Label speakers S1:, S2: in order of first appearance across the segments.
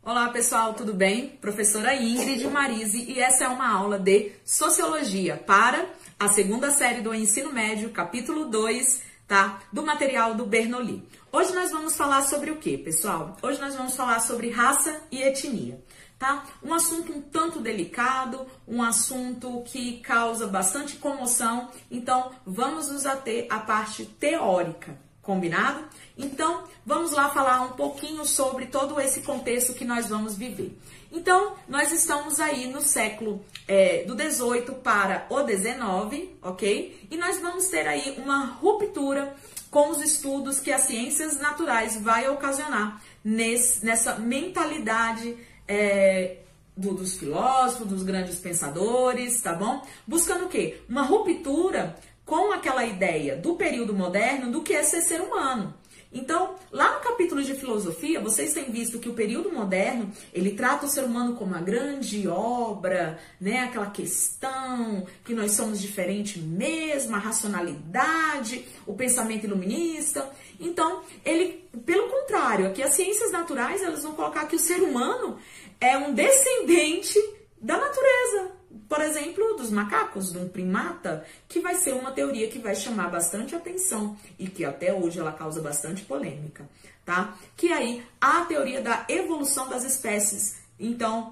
S1: Olá pessoal, tudo bem? Professora Ingrid Marise e essa é uma aula de Sociologia para a segunda série do ensino médio, capítulo 2, tá? Do material do Bernoulli. Hoje nós vamos falar sobre o que, pessoal? Hoje nós vamos falar sobre raça e etnia, tá? Um assunto um tanto delicado, um assunto que causa bastante comoção, então vamos nos ater à parte teórica. Combinado? Então, vamos lá falar um pouquinho sobre todo esse contexto que nós vamos viver. Então, nós estamos aí no século do 18 para o 19, ok? E nós vamos ter aí uma ruptura com os estudos que as ciências naturais vai ocasionar nessa mentalidade dos filósofos, dos grandes pensadores, tá bom? Buscando o quê? Uma ruptura com aquela ideia do período moderno do que é ser humano. Então, lá no capítulo de filosofia, vocês têm visto que o período moderno, ele trata o ser humano como uma grande obra, né? Aquela questão que nós somos diferentes mesmo, a racionalidade, o pensamento iluminista. Então, ele, pelo contrário, aqui as ciências naturais, elas vão colocar que o ser humano é um descendente da natureza. Por exemplo, dos macacos, de um primata, que vai ser uma teoria que vai chamar bastante atenção e que até hoje ela causa bastante polêmica, tá? Que aí a teoria da evolução das espécies, então,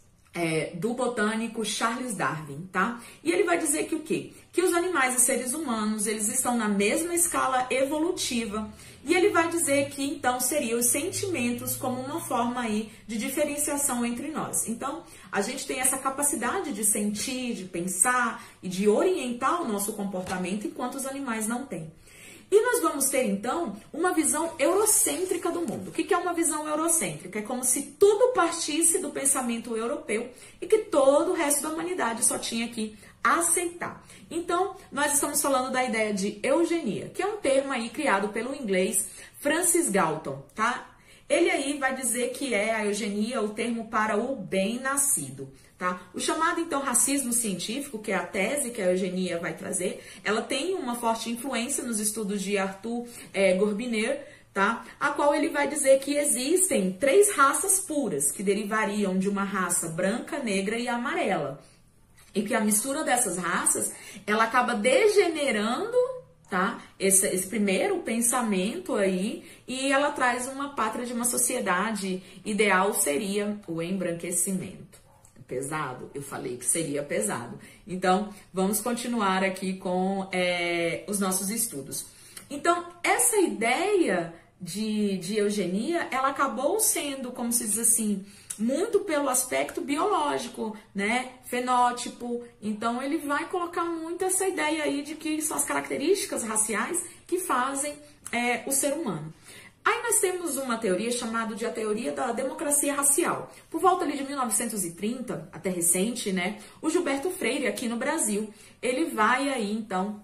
S1: do botânico Charles Darwin, tá? E ele vai dizer que o quê? Que os animais e seres humanos, eles estão na mesma escala evolutiva. E ele vai dizer que, então, seriam os sentimentos como uma forma aí de diferenciação entre nós. Então, a gente tem essa capacidade de sentir, de pensar e de orientar o nosso comportamento, enquanto os animais não têm. E nós vamos ter, então, uma visão eurocêntrica do mundo. O que é uma visão eurocêntrica? É como se tudo partisse do pensamento europeu e que todo o resto da humanidade só tinha que aceitar. Então, nós estamos falando da ideia de eugenia, que é um termo aí criado pelo inglês Francis Galton, tá? Ele aí vai dizer que a eugenia o termo para o bem-nascido, tá? O chamado, então, racismo científico, que é a tese que a eugenia vai trazer, ela tem uma forte influência nos estudos de Arthur Gobineau, tá? A qual ele vai dizer que existem 3 raças puras, que derivariam de uma raça branca, negra e amarela. E que a mistura dessas raças, ela acaba degenerando, tá? Esse primeiro pensamento aí, e ela traz uma pátria de uma sociedade ideal, seria o embranquecimento. Pesado? Eu falei que seria pesado. Então, vamos continuar aqui com os nossos estudos. Então, essa ideia de eugenia, ela acabou sendo, como se diz assim, muito pelo aspecto biológico, né? Fenótipo. Então, ele vai colocar muito essa ideia aí de que são as características raciais que fazem o ser humano. Aí nós temos uma teoria chamada de a teoria da democracia racial. Por volta ali de 1930, até recente, né? O Gilberto Freire, aqui no Brasil, ele vai aí, então,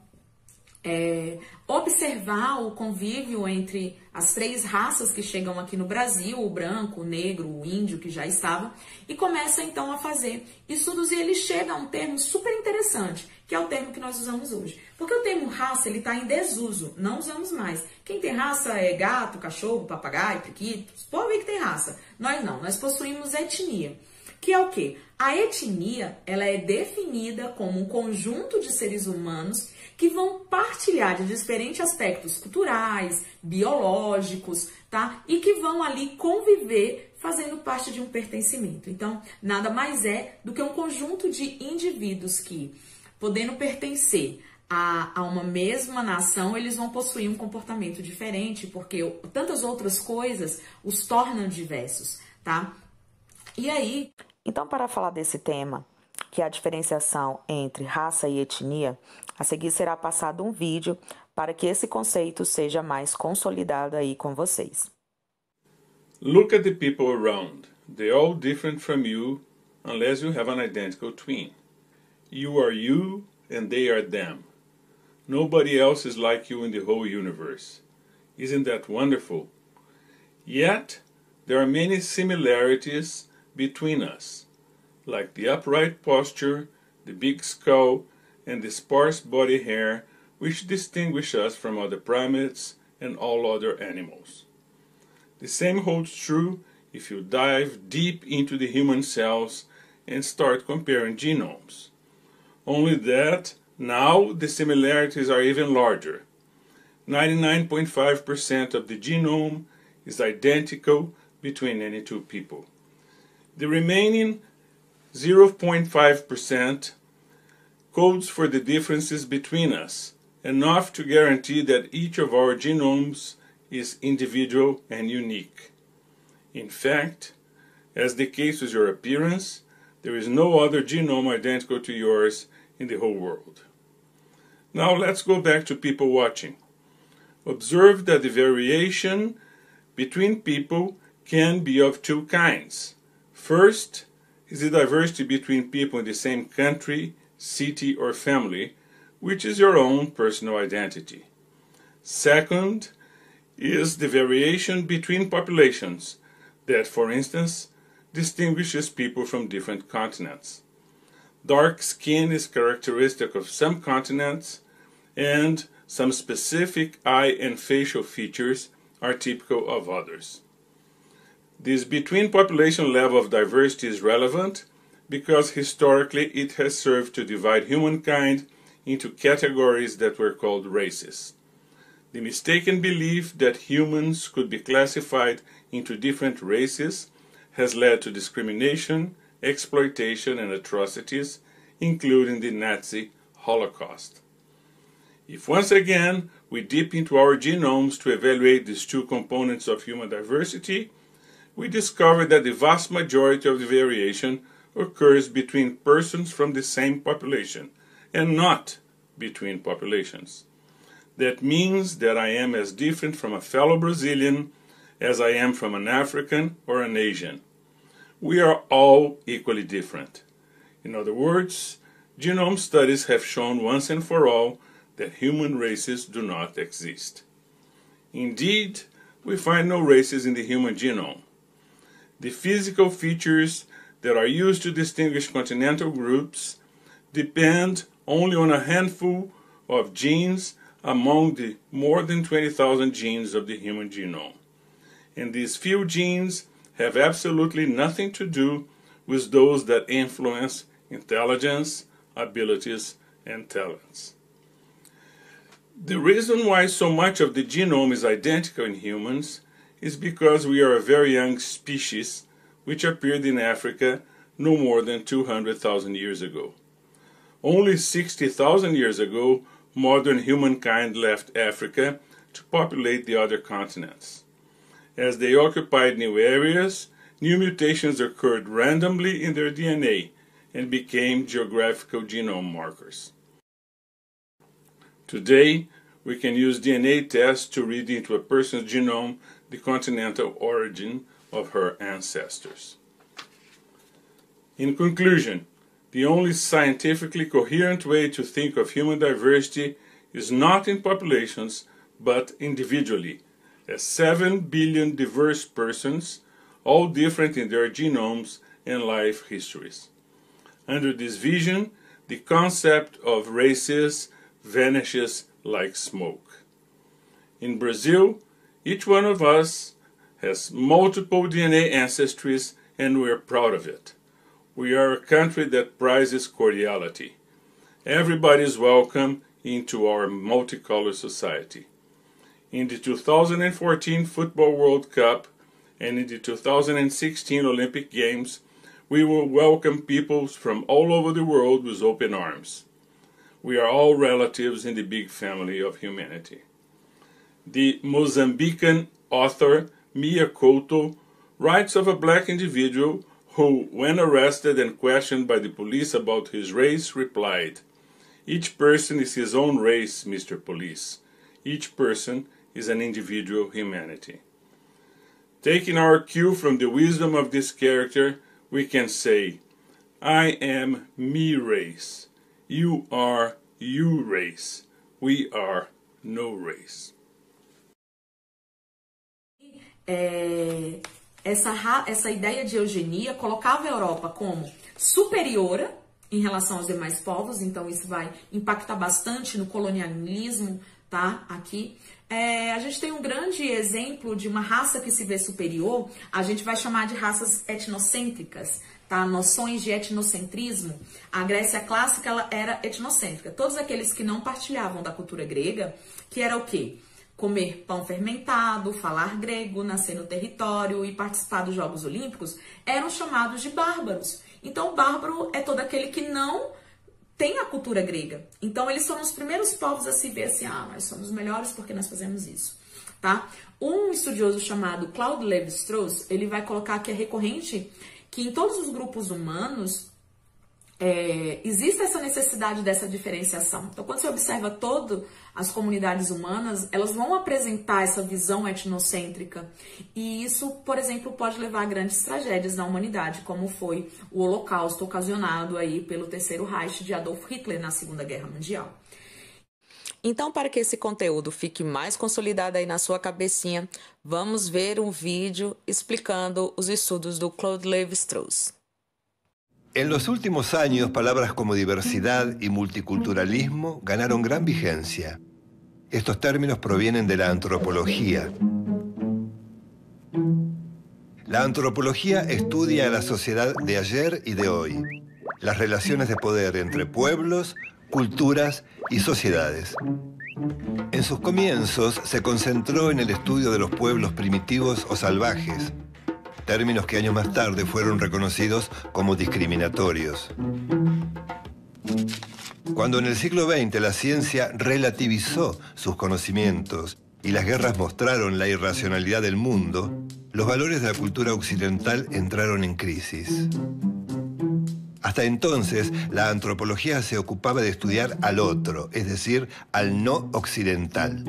S1: observar o convívio entre as 3 raças que chegam aqui no Brasil, o branco, o negro, o índio, que já estava, e começa então a fazer estudos, e ele chega a um termo super interessante, que é o termo que nós usamos hoje. Porque o termo raça, ele está em desuso, não usamos mais. Quem tem raça é gato, cachorro, papagaio, periquito, pode ver que tem raça. Nós não, nós possuímos etnia. Que é o quê? A etnia, ela é definida como um conjunto de seres humanos que vão partilhar de diferentes aspectos culturais, biológicos, tá? E que vão ali conviver fazendo parte de um pertencimento. Então, nada mais é do que um conjunto de indivíduos que, podendo pertencer a uma mesma nação, eles vão possuir um comportamento diferente, porque tantas outras coisas os tornam diversos, tá? E aí...
S2: Então, para falar desse tema, que é a diferenciação entre raça e etnia, a seguir será passado um vídeo para que esse conceito seja mais consolidado aí com vocês.
S3: Look at the people around. They're all different from you, unless you have an identical twin. You are you, and they are them. Nobody else is like you in the whole universe. Isn't that wonderful? Yet, there are many similarities between us, like the upright posture, the big skull, and the sparse body hair, which distinguish us from other primates and all other animals. The same holds true if you dive deep into the human cells and start comparing genomes. Only that now the similarities are even larger. 99.5% of the genome is identical between any two people. The remaining 0.5% codes for the differences between us, enough to guarantee that each of our genomes is individual and unique. In fact, as the case with your appearance, there is no other genome identical to yours in the whole world. Now let's go back to people watching. Observe that the variation between people can be of two kinds. First is the diversity between people in the same country, city, or family, which is your own personal identity. Second is the variation between populations that, for instance, distinguishes people from different continents. Dark skin is characteristic of some continents, and some specific eye and facial features are typical of others. This between population level of diversity is relevant because historically it has served to divide humankind into categories that were called races. The mistaken belief that humans could be classified into different races has led to discrimination, exploitation, and atrocities, including the Nazi Holocaust. If once again we dip into our genomes to evaluate these two components of human diversity, we discover that the vast majority of the variation occurs between persons from the same population, and not between populations. That means that I am as different from a fellow Brazilian as I am from an African or an Asian. We are all equally different. In other words, genome studies have shown once and for all that human races do not exist. Indeed, we find no races in the human genome. The physical features that are used to distinguish continental groups depend only on a handful of genes among the more than 20,000 genes of the human genome. And these few genes have absolutely nothing to do with those that influence intelligence, abilities, and talents. The reason why so much of the genome is identical in humans is because we are a very young species which appeared in Africa no more than 200,000 years ago. Only 60,000 years ago, modern humankind left Africa to populate the other continents. As they occupied new areas, new mutations occurred randomly in their DNA and became geographical genome markers. Today, we can use DNA tests to read into a person's genome the continental origin of her ancestors. In conclusion, the only scientifically coherent way to think of human diversity is not in populations, but individually, as 7 billion diverse persons, all different in their genomes and life histories. Under this vision, the concept of races vanishes like smoke. In Brazil, each one of us has multiple DNA ancestries, and we are proud of it. We are a country that prizes cordiality. Everybody is welcome into our multicolor society. In the 2014 Football World Cup and in the 2016 Olympic Games, we will welcome people from all over the world with open arms. We are all relatives in the big family of humanity. The Mozambican author Mia Couto writes of a black individual who, when arrested and questioned by the police about his race, replied, "Each person is his own race, Mr. Police. Each person is an individual humanity." Taking our cue from the wisdom of this character, we can say, I am me race. You are you race. We are no race.
S1: Essa ideia de eugenia colocava a Europa como superior em relação aos demais povos, então isso vai impactar bastante no colonialismo tá? Aqui. A gente tem um grande exemplo de uma raça que se vê superior, a gente vai chamar de raças etnocêntricas, tá? Noções de etnocentrismo. A Grécia clássica ela era etnocêntrica. Todos aqueles que não partilhavam da cultura grega, que era o quê? Comer pão fermentado, falar grego, nascer no território e participar dos Jogos Olímpicos, eram chamados de bárbaros. Então, o bárbaro é todo aquele que não tem a cultura grega. Então, eles foram os primeiros povos a se ver assim, nós somos melhores porque nós fazemos isso, tá? Um estudioso chamado Claude Lévi-Strauss, ele vai colocar que é recorrente que em todos os grupos humanos existe essa necessidade dessa diferenciação. Então, quando você observa todas as comunidades humanas, elas vão apresentar essa visão etnocêntrica. E isso, por exemplo, pode levar a grandes tragédias na humanidade, como foi o Holocausto ocasionado aí pelo Terceiro Reich de Adolf Hitler na Segunda Guerra Mundial.
S2: Então, para que esse conteúdo fique mais consolidado aí na sua cabecinha, vamos ver um vídeo explicando os estudos do Claude Lévi-Strauss.
S4: En los últimos años, palabras como diversidad y multiculturalismo ganaron gran vigencia. Estos términos provienen de la antropología. La antropología estudia a la sociedad de ayer y de hoy, las relaciones de poder entre pueblos, culturas y sociedades. En sus comienzos se concentró en el estudio de los pueblos primitivos o salvajes, términos que años más tarde fueron reconocidos como discriminatorios. Cuando en el siglo XX la ciencia relativizó sus conocimientos y las guerras mostraron la irracionalidad del mundo, los valores de la cultura occidental entraron en crisis. Hasta entonces, la antropología se ocupaba de estudiar al otro, es decir, al no occidental.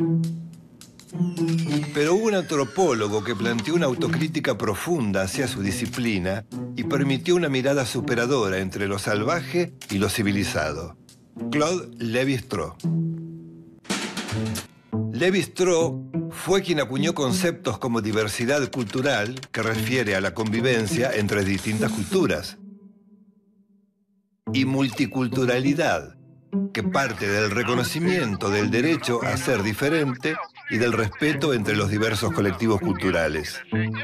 S4: Pero hubo un antropólogo que planteó una autocrítica profunda hacia su disciplina y permitió una mirada superadora entre lo salvaje y lo civilizado. Claude Lévi-Strauss. Lévi-Strauss fue quien acuñó conceptos como diversidad cultural, que refiere a la convivencia entre distintas culturas, y multiculturalidad, que parte del reconocimiento del derecho a ser diferente y del respeto entre los diversos colectivos culturales.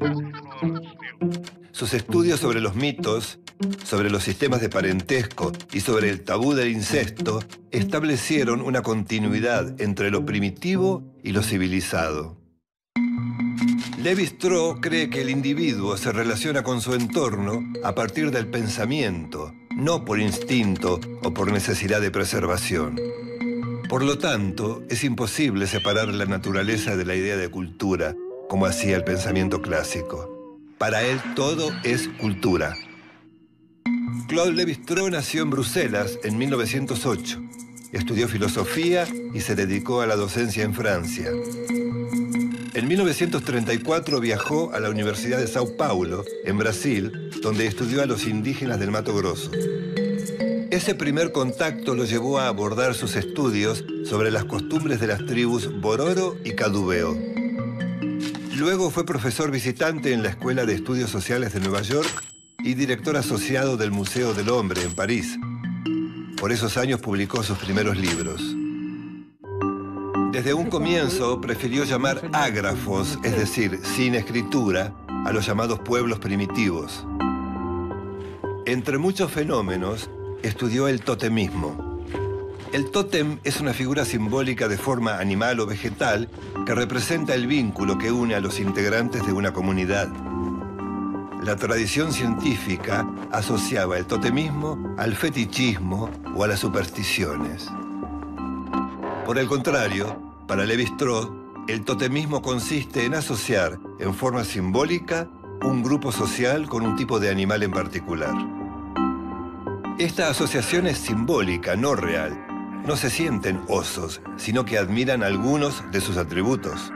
S4: Sus estudios sobre los mitos, sobre los sistemas de parentesco y sobre el tabú del incesto establecieron una continuidad entre lo primitivo y lo civilizado. Lévi-Strauss cree que el individuo se relaciona con su entorno a partir del pensamiento, no por instinto o por necesidad de preservación. Por lo tanto, es imposible separar la naturaleza de la idea de cultura, como hacía el pensamiento clásico. Para él todo es cultura. Claude Lévi-Strauss nació en Bruselas en 1908. Estudió filosofía y se dedicó a la docencia en Francia. En 1934 viajó a la Universidad de Sao Paulo, en Brasil, donde estudió a los indígenas del Mato Grosso. Ese primer contacto lo llevó a abordar sus estudios sobre las costumbres de las tribus Bororo y Cadubeo. Luego fue profesor visitante en la Escuela de Estudios Sociales de Nueva York y director asociado del Museo del Hombre en París. Por esos años publicó sus primeros libros. Desde un comienzo prefirió llamar ágrafos, es decir, sin escritura, a los llamados pueblos primitivos. Entre muchos fenómenos, estudió el totemismo. El tótem es una figura simbólica de forma animal o vegetal que representa el vínculo que une a los integrantes de una comunidad. La tradición científica asociaba el totemismo al fetichismo o a las supersticiones. Por el contrario, para Lévi-Strauss, el totemismo consiste en asociar, en forma simbólica, un grupo social con un tipo de animal en particular. Esta asociación es simbólica, no real. No se sienten osos, sino que admiran algunos de sus atributos.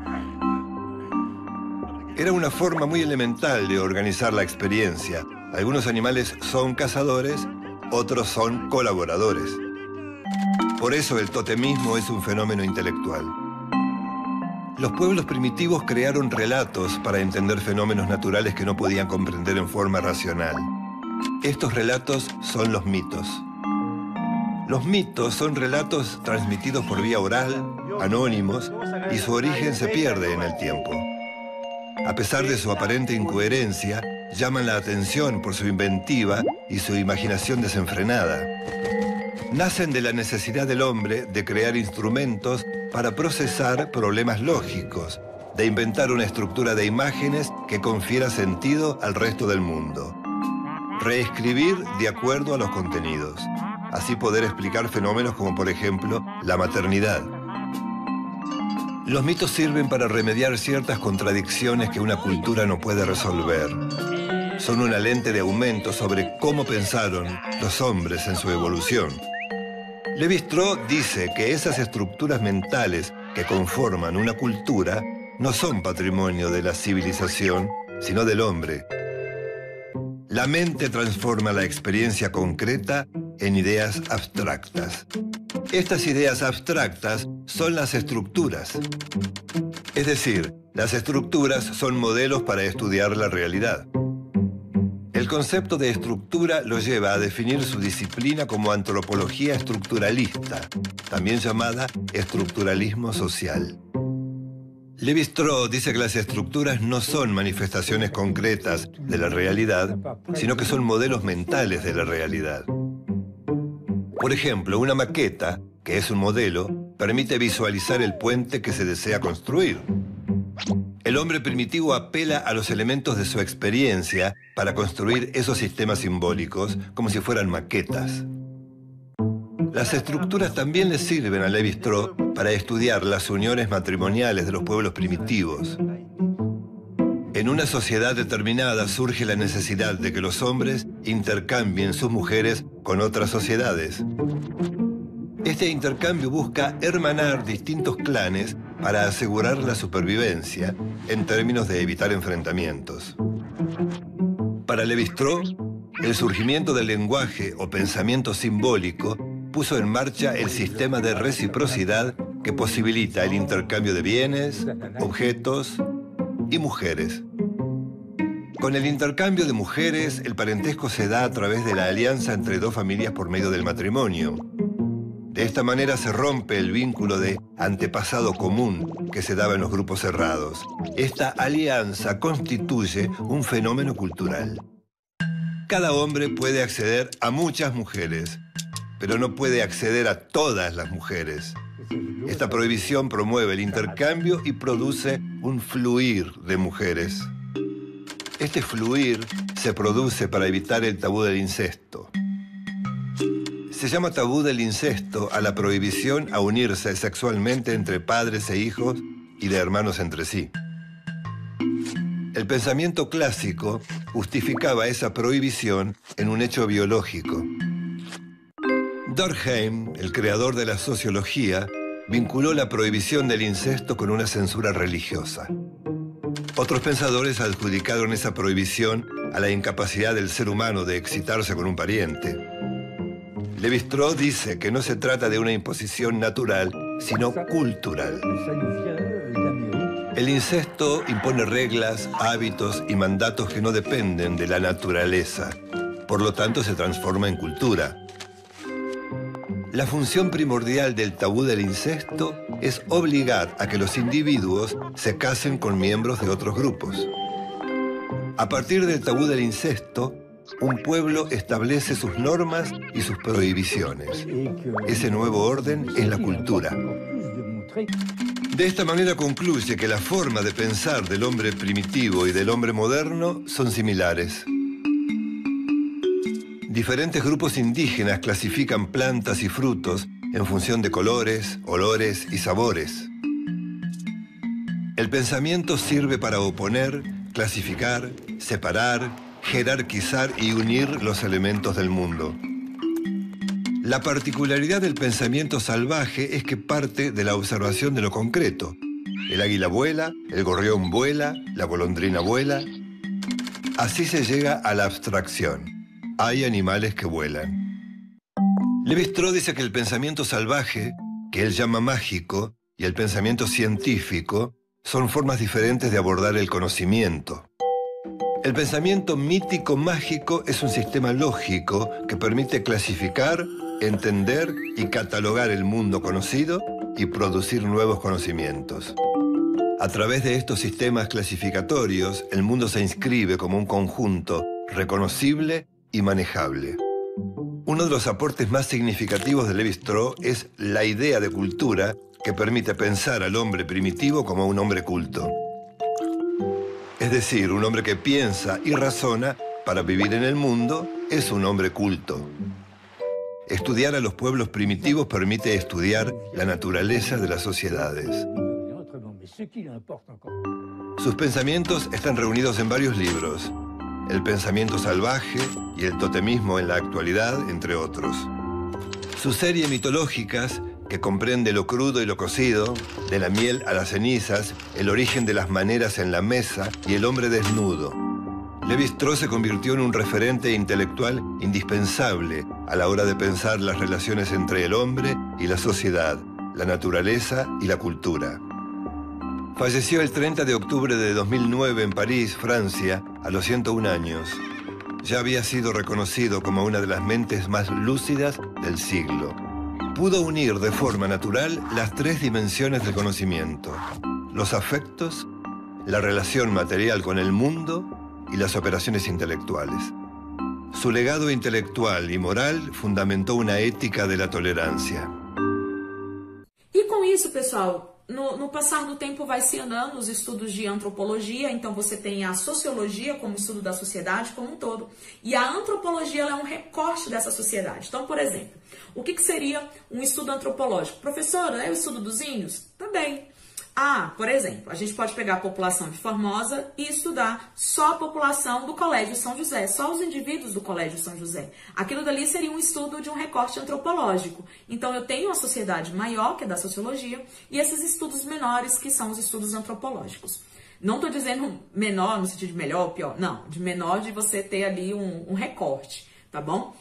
S4: Era una forma muy elemental de organizar la experiencia. Algunos animales son cazadores, otros son colaboradores. Por eso el totemismo es un fenómeno intelectual. Los pueblos primitivos crearon relatos para entender fenómenos naturales que no podían comprender en forma racional. Estos relatos son los mitos. Los mitos son relatos transmitidos por vía oral, anónimos, y su origen se pierde en el tiempo. A pesar de su aparente incoherencia, llaman la atención por su inventiva y su imaginación desenfrenada. Nacen de la necesidad del hombre de crear instrumentos para procesar problemas lógicos, de inventar una estructura de imágenes que confiera sentido al resto del mundo. Reescribir de acuerdo a los contenidos. Así poder explicar fenómenos como, por ejemplo, la maternidad. Los mitos sirven para remediar ciertas contradicciones que una cultura no puede resolver. Son una lente de aumento sobre cómo pensaron los hombres en su evolución. Lévi-Strauss dice que esas estructuras mentales que conforman una cultura no son patrimonio de la civilización, sino del hombre. La mente transforma la experiencia concreta en ideas abstractas. Estas ideas abstractas son las estructuras. Es decir, las estructuras son modelos para estudiar la realidad. El concepto de estructura lo lleva a definir su disciplina como antropología estructuralista, también llamada estructuralismo social. Lévi-Strauss dice que las estructuras no son manifestaciones concretas de la realidad, sino que son modelos mentales de la realidad. Por ejemplo, una maqueta, que es un modelo, permite visualizar el puente que se desea construir. El hombre primitivo apela a los elementos de su experiencia para construir esos sistemas simbólicos como si fueran maquetas. Las estructuras también le sirven a Lévi-Strauss para estudiar las uniones matrimoniales de los pueblos primitivos. En una sociedad determinada surge la necesidad de que los hombres intercambien sus mujeres con otras sociedades. Este intercambio busca hermanar distintos clanes para asegurar la supervivencia en términos de evitar enfrentamientos. Para Lévi-Strauss, el surgimiento del lenguaje o pensamiento simbólico puso en marcha el sistema de reciprocidad que posibilita el intercambio de bienes, objetos y mujeres. Con el intercambio de mujeres, el parentesco se da a través de la alianza entre dos familias por medio del matrimonio. De esta manera se rompe el vínculo de antepasado común que se daba en los grupos cerrados. Esta alianza constituye un fenómeno cultural. Cada hombre puede acceder a muchas mujeres, pero no puede acceder a todas las mujeres. Esta prohibición promueve el intercambio y produce un fluir de mujeres. Este fluir se produce para evitar el tabú del incesto. Se llama tabú del incesto a la prohibición a unirse sexualmente entre padres e hijos y de hermanos entre sí. El pensamiento clásico justificaba esa prohibición en un hecho biológico. Durkheim, el creador de la sociología, vinculó la prohibición del incesto con una censura religiosa. Otros pensadores adjudicaron esa prohibición a la incapacidad del ser humano de excitarse con un pariente. Lévi-Strauss dice que no se trata de una imposición natural, sino cultural. El incesto impone reglas, hábitos y mandatos que no dependen de la naturaleza. Por lo tanto, se transforma en cultura. La función primordial del tabú del incesto es obligar a que los individuos se casen con miembros de otros grupos. A partir del tabú del incesto, un pueblo establece sus normas y sus prohibiciones. Ese nuevo orden es la cultura. De esta manera concluye que la forma de pensar del hombre primitivo y del hombre moderno son similares. Diferentes grupos indígenas clasifican plantas y frutos en función de colores, olores y sabores. El pensamiento sirve para oponer, clasificar, separar, jerarquizar y unir los elementos del mundo. La particularidad del pensamiento salvaje es que parte de la observación de lo concreto. El águila vuela, el gorrión vuela, la golondrina vuela. Así se llega a la abstracción. Hay animales que vuelan. Lévi-Strauss dice que el pensamiento salvaje, que él llama mágico, y el pensamiento científico son formas diferentes de abordar el conocimiento. El pensamiento mítico-mágico es un sistema lógico que permite clasificar, entender y catalogar el mundo conocido y producir nuevos conocimientos. A través de estos sistemas clasificatorios, el mundo se inscribe como un conjunto reconocible y manejable. Uno de los aportes más significativos de Lévi-Strauss es la idea de cultura que permite pensar al hombre primitivo como un hombre culto. Es decir, un hombre que piensa y razona para vivir en el mundo es un hombre culto. Estudiar a los pueblos primitivos permite estudiar la naturaleza de las sociedades. Sus pensamientos están reunidos en varios libros. El pensamiento salvaje y el totemismo en la actualidad, entre otros. Su serie Mitológicas, que comprende lo crudo y lo cocido, de la miel a las cenizas, el origen de las maneras en la mesa y el hombre desnudo. Lévi-Strauss se convirtió en un referente intelectual indispensable a la hora de pensar las relaciones entre el hombre y la sociedad, la naturaleza y la cultura. Falleció el 30 de octubre de 2009 en París, Francia, a los 101 años. Ya había sido reconocido como una de las mentes más lúcidas del siglo. Pudo unir de forma natural las tres dimensiones del conocimiento: los afectos, la relación material con el mundo y las operaciones intelectuales. Su legado intelectual y moral fundamentó una ética de la tolerancia.
S1: E com isso, pessoal, no passar do tempo vai se andando os estudos de antropologia, então você tem a sociologia como estudo da sociedade como um todo, e a antropologia ela é um recorte dessa sociedade. Então, por exemplo, o que seria um estudo antropológico? Professora, é o estudo dos índios? Também. Por exemplo, a gente pode pegar a população de Formosa e estudar só a população do Colégio São José, só os indivíduos do Colégio São José. Aquilo dali seria um estudo de um recorte antropológico. Então, eu tenho uma sociedade maior, que é da sociologia, e esses estudos menores, que são os estudos antropológicos. Não estou dizendo menor no sentido de melhor ou pior, não, de menor de você ter ali um recorte, tá bom?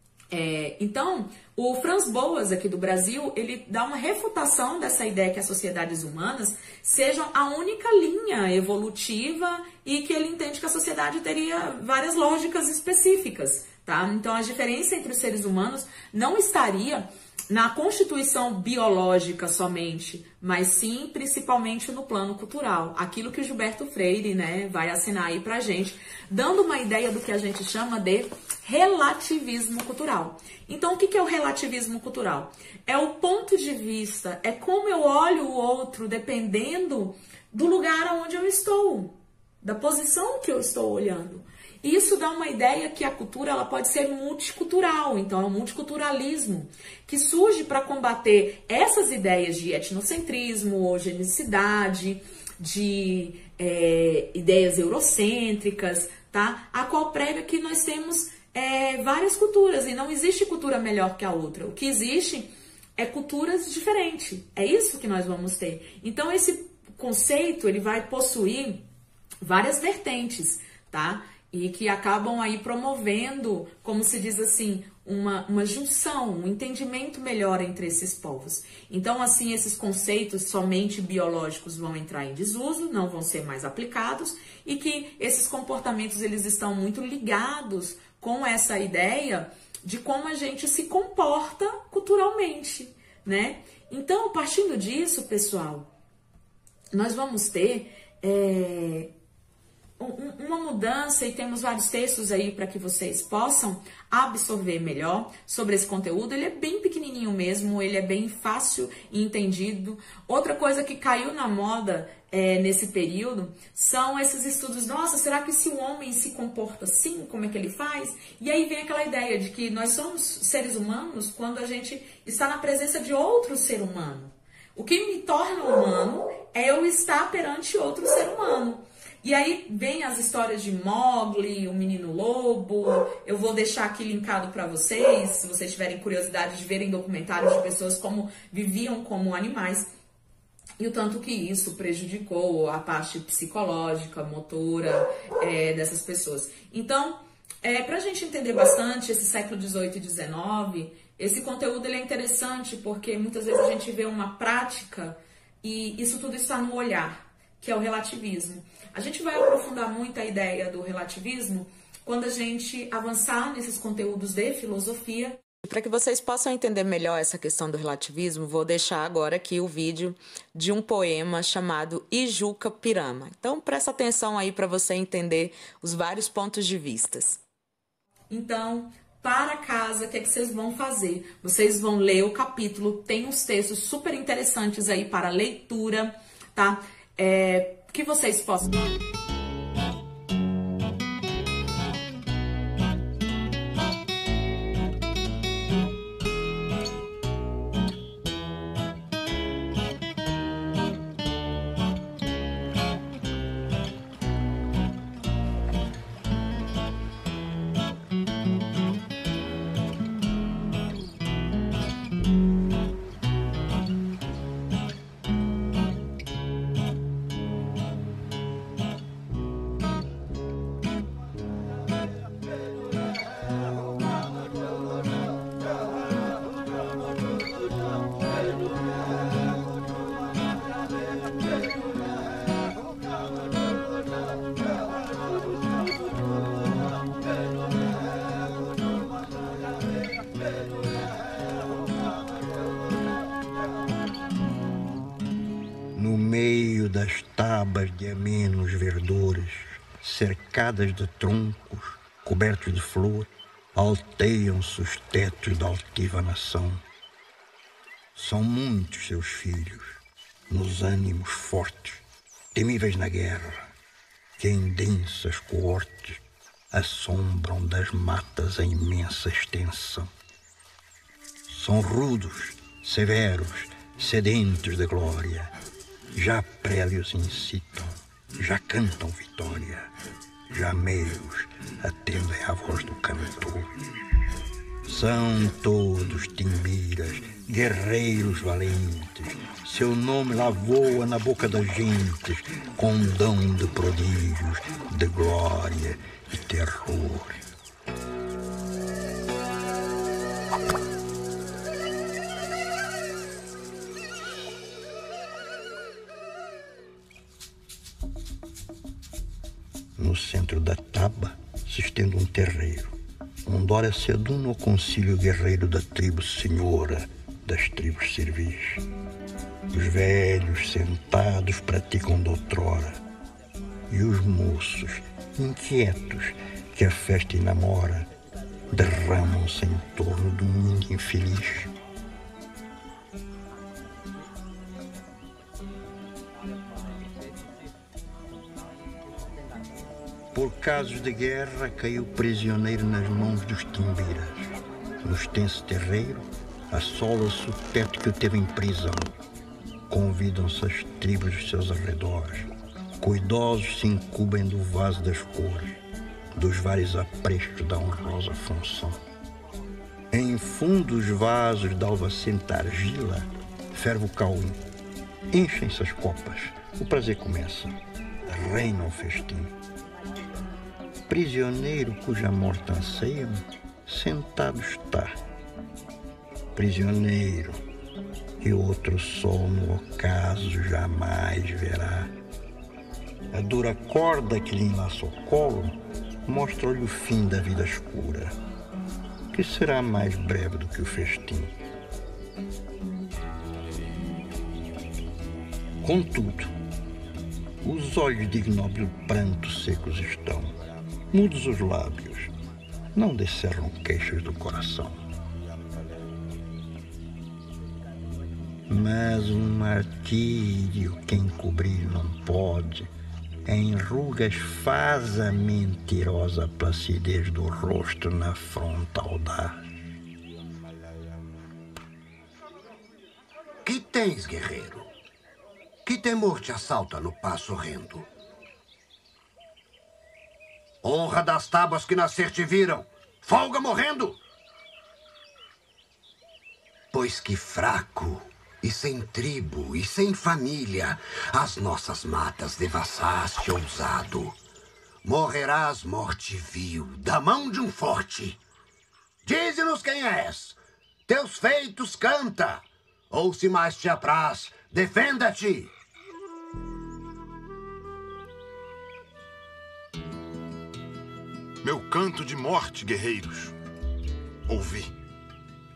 S1: Então, o Franz Boas, aqui do Brasil, ele dá uma refutação dessa ideia que as sociedades humanas sejam a única linha evolutiva e que ele entende que a sociedade teria várias lógicas específicas, tá? Então, a diferença entre os seres humanos não estaria na constituição biológica somente, mas sim, principalmente no plano cultural. Aquilo que o Gilberto Freire, né, vai assinar aí pra gente, dando uma ideia do que a gente chama de relativismo cultural. Então, o que é o relativismo cultural? É o ponto de vista, é como eu olho o outro dependendo do lugar onde eu estou, da posição que eu estou olhando. E isso dá uma ideia que a cultura ela pode ser multicultural, então é um multiculturalismo que surge para combater essas ideias de etnocentrismo, eugenicidade, de ideias eurocêntricas, tá? A qual prega que nós temos várias culturas e não existe cultura melhor que a outra. O que existe é culturas diferentes. É isso que nós vamos ter. Então esse conceito ele vai possuir várias vertentes, tá? E que acabam aí promovendo, como se diz assim, uma junção, um entendimento melhor entre esses povos. Então, assim, esses conceitos somente biológicos vão entrar em desuso, não vão ser mais aplicados, e que esses comportamentos eles estão muito ligados com essa ideia de como a gente se comporta culturalmente, né? Então, partindo disso, pessoal, nós vamos ter uma mudança e temos vários textos aí para que vocês possam absorver melhor sobre esse conteúdo. Ele é bem pequenininho mesmo, ele é bem fácil e entendido. Outra coisa que caiu na moda nesse período são esses estudos. Nossa, será que se o homem se comporta assim, como é que ele faz? E aí vem aquela ideia de que nós somos seres humanos quando a gente está na presença de outro ser humano. O que me torna humano é eu estar perante outro ser humano. E aí vem as histórias de Mowgli, o Menino Lobo. Eu vou deixar aqui linkado para vocês, se vocês tiverem curiosidade de verem documentários de pessoas como viviam como animais. E o tanto que isso prejudicou a parte psicológica, motora dessas pessoas. Então, para a gente entender bastante esse século XVIII e XIX, esse conteúdo ele é interessante porque muitas vezes a gente vê uma prática e isso tudo está no olhar, que é o relativismo. A gente vai aprofundar muito a ideia do relativismo quando a gente avançar nesses conteúdos de filosofia.
S2: para que vocês possam entender melhor essa questão do relativismo, vou deixar agora aqui o vídeo de um poema chamado Ijuca Pirama. Então, presta atenção aí para você entender os vários pontos de vistas.
S1: Então, para casa, o que é que vocês vão fazer? Vocês vão ler o capítulo, tem uns textos super interessantes aí para leitura, tá? Que vocês possam...
S5: No meio das tabas de amenos verdores, cercadas de troncos, cobertos de flor, alteiam-se os tetos da altiva nação. São muitos seus filhos, nos ânimos fortes, temíveis na guerra, que em densas coortes assombram das matas a imensa extensão. São rudos, severos, sedentos de glória, já prélios incitam, já cantam vitória, já meios atendem à voz do cantor. São todos timbiras, guerreiros valentes, seu nome lá voa na boca das gentes, com dom de prodígios, de glória e terror. No centro da taba se estende um terreiro, onde ora se aduna o concílio guerreiro da tribo senhora das tribos servis. Os velhos sentados praticam doutrora, e os moços, inquietos, que a festa enamora, derramam-se em torno do mundo infeliz. Por casos de guerra, caiu prisioneiro nas mãos dos timbiras. No extenso terreiro, assola-se o teto que o teve em prisão. Convidam-se as tribos dos seus arredores. Cuidosos se incumbem do vaso das cores, dos vários aprestos da honrosa função. Em fundos vasos de alvacenta argila, ferve o cauim. Enchem-se as copas, o prazer começa. Reina o festim. Prisioneiro cuja morte anseiam, sentado está. Prisioneiro, que outro sol no ocaso jamais verá. A dura corda que lhe enlaça o colo mostra-lhe o fim da vida escura, que será mais breve do que o festim. Contudo, os olhos de ignóbil pranto secos estão, mudos os lábios, não descerram queixas do coração. Mas um martírio que encobrir não pode, em rugas faz a mentirosa placidez do rosto na fronte audaz.
S6: Que tens, guerreiro? Que temor te assalta no passo rendo? Honra das tábuas que nascer te viram, folga morrendo! Pois que fraco, e sem tribo, e sem família, as nossas matas devassaste ousado. Morrerás morte vil, da mão de um forte. Dize-nos quem és, teus feitos canta, ou se mais te apraz, defenda-te!
S7: Meu canto de morte, guerreiros. Ouvi.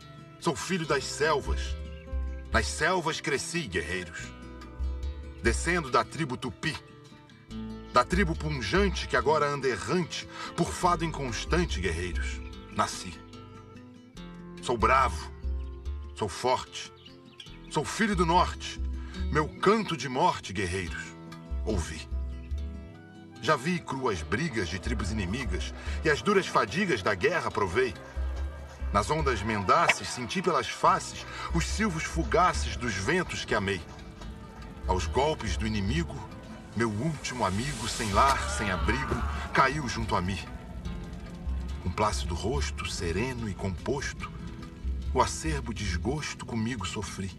S7: Sou filho das selvas. Nas selvas cresci, guerreiros. Descendo da tribo Tupi. Da tribo punjante que agora anda errante por fado inconstante, guerreiros. Nasci. Sou bravo. Sou forte. Sou filho do norte. Meu canto de morte, guerreiros, ouvi. Já vi cruas brigas de tribos inimigas e as duras fadigas da guerra provei. Nas ondas mendaces senti pelas faces os silvos fugaces dos ventos que amei. Aos golpes do inimigo, meu último amigo, sem lar, sem abrigo, caiu junto a mim. Com plácido rosto, sereno e composto, o acerbo desgosto comigo sofri.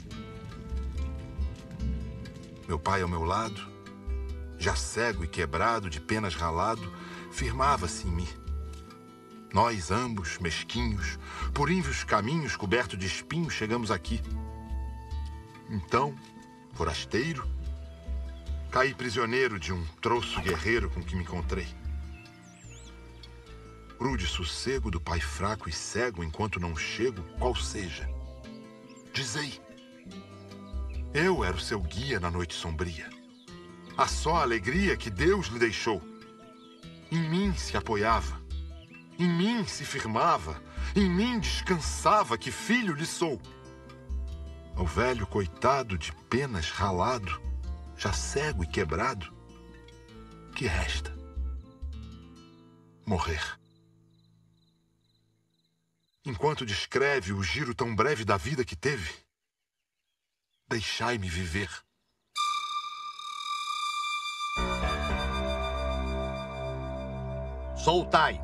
S7: Meu pai ao meu lado, já cego e quebrado, de penas ralado, firmava-se em mim. Nós ambos, mesquinhos, por ínvios caminhos cobertos de espinhos, chegamos aqui. Então, forasteiro, caí prisioneiro de um troço guerreiro com que me encontrei. Rude sossego do pai fraco e cego, enquanto não chego, qual seja. Dizei, eu era o seu guia na noite sombria. A só alegria que Deus lhe deixou. Em mim se apoiava, em mim se firmava, em mim descansava, que filho lhe sou. Ao velho coitado de penas ralado, já cego e quebrado, que resta? Morrer. Enquanto descreve o giro tão breve da vida que teve, deixai-me viver.
S6: Soltai.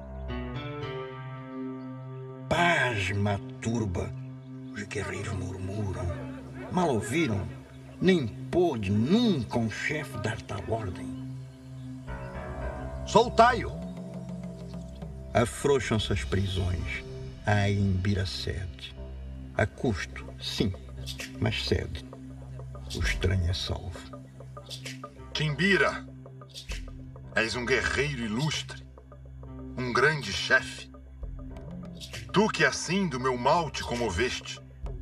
S5: Pasma turba, os guerreiros murmuram. Mal ouviram, nem pôde nunca um chefe dar tal ordem.
S6: Soltai-o.
S5: Afrouxam-se as prisões a Embiracede. A custo, sim, mas cede. O estranho é salvo.
S7: Timbira, és um guerreiro ilustre, um grande chefe. Tu que assim do meu mal te comoveste.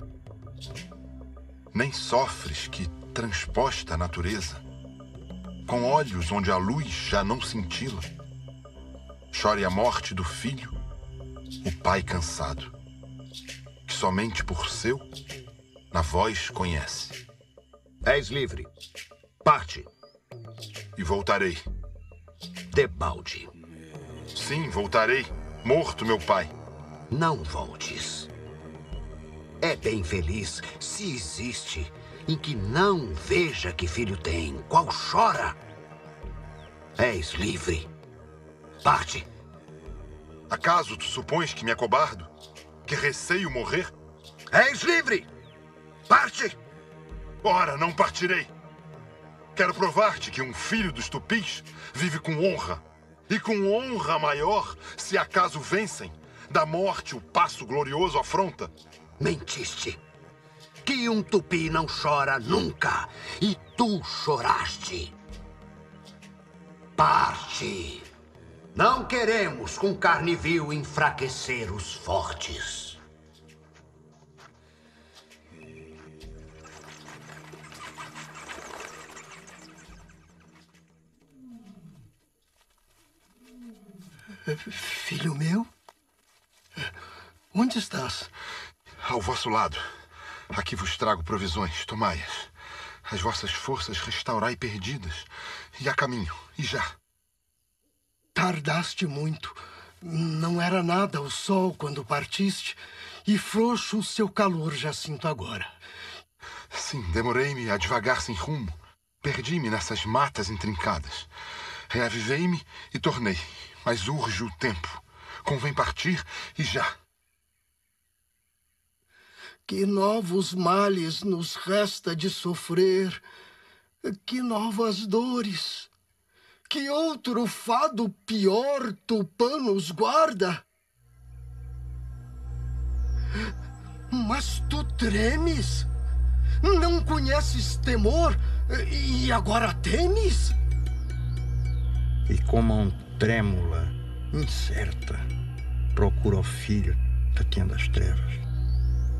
S7: Nem sofres que transposta a natureza, com olhos onde a luz já não cintila. Chore a morte do filho, o pai cansado, que somente por seu, na voz conhece.
S6: És livre. Parte.
S7: E voltarei.
S6: Debalde.
S7: Sim, voltarei. Morto, meu pai.
S6: Não voltes. É bem feliz se existe em que não veja que filho tem, qual chora. És livre. Parte.
S7: Acaso tu supões que me acobardo? Que receio morrer?
S6: És livre. Parte.
S7: Ora, não partirei. Quero provar-te que um filho dos tupis vive com honra. E com honra maior, se acaso vencem, da morte o passo glorioso afronta.
S6: Mentiste. Que um tupi não chora nunca. E tu choraste. Parte. Não queremos com carne vil enfraquecer os fortes.
S8: Filho meu? Onde estás?
S7: Ao vosso lado. Aqui vos trago provisões, tomai-as. As vossas forças restaurai perdidas. E a caminho, e já.
S8: Tardaste muito. Não era nada o sol quando partiste, e frouxo o seu calor já sinto agora.
S7: Sim, demorei-me a devagar sem rumo. Perdi-me nessas matas intrincadas. Reavivei-me e tornei, mas urge o tempo. Convém partir e já.
S8: Que novos males nos resta de sofrer, que novas dores, que outro fado pior Tupã nos guarda. Mas tu tremes? Não conheces temor e agora temes?
S5: E com mão trêmula, incerta, procura o filho da tenda das trevas.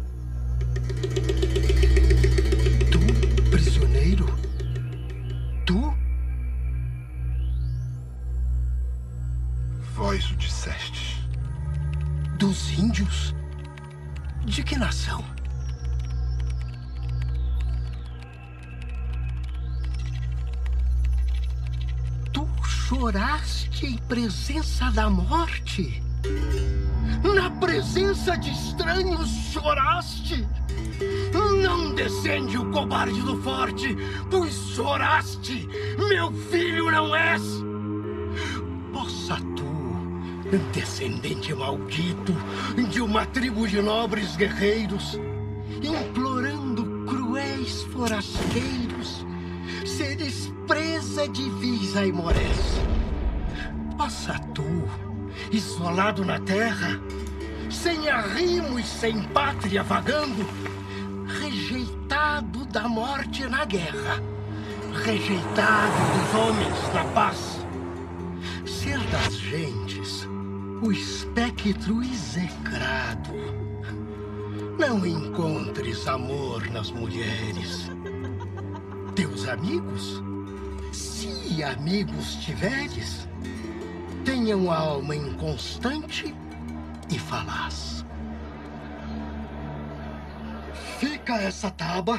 S8: Dos índios? De que nação? Tu choraste em presença da morte? Na presença de estranhos choraste? Não descende o cobarde do forte, pois choraste, meu filho não és. Possa tu, descendente maldito de uma tribo de nobres guerreiros, implorando cruéis forasteiros, seres presa de vis aimorés. Possa tu, isolado na terra, sem arrimo e sem pátria vagando, rejeitado da morte na guerra, rejeitado dos homens na paz, ser das gentes o espectro execrado. Não encontres amor nas mulheres. Teus amigos, se amigos tiveres, tenham alma inconstante e falaz. Fica essa taba.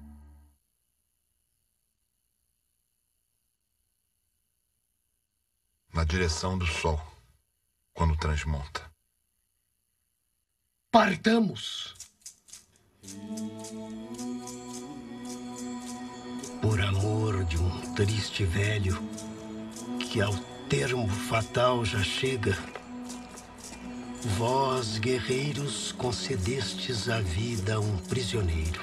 S7: Na direção do sol, quando transmonta.
S8: Partamos. Por amor de um triste velho que ao termo fatal já chega, vós, guerreiros, concedestes a vida a um prisioneiro.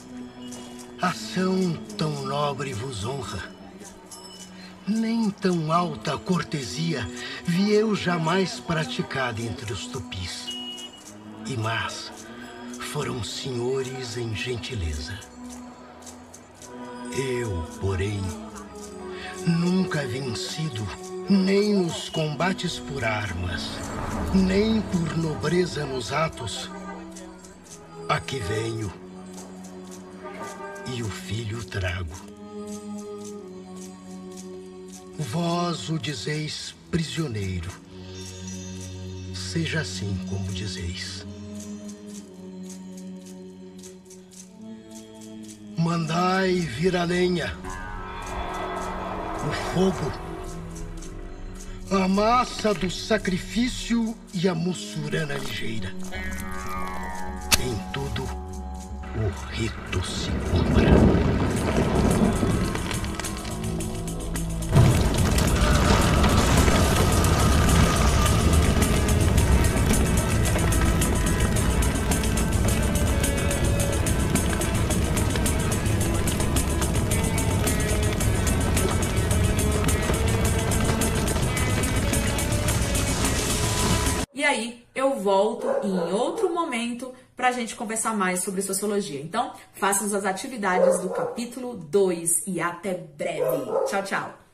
S8: Ação tão nobre vos honra. Nem tão alta cortesia vi eu jamais praticada entre os tupis. E mas foram senhores em gentileza. Eu, porém, nunca vencido, nem nos combates por armas, nem por nobreza nos atos, aqui venho e o filho trago. Vós o dizeis prisioneiro, seja assim como dizeis. Mandai vir a lenha, o fogo, a massa do sacrifício e a mussurana ligeira. Em tudo, o rito se cumpra.
S1: E aí eu volto em outro momento para a gente conversar mais sobre sociologia. Então, façam as atividades do capítulo 2 e até breve. Tchau, tchau!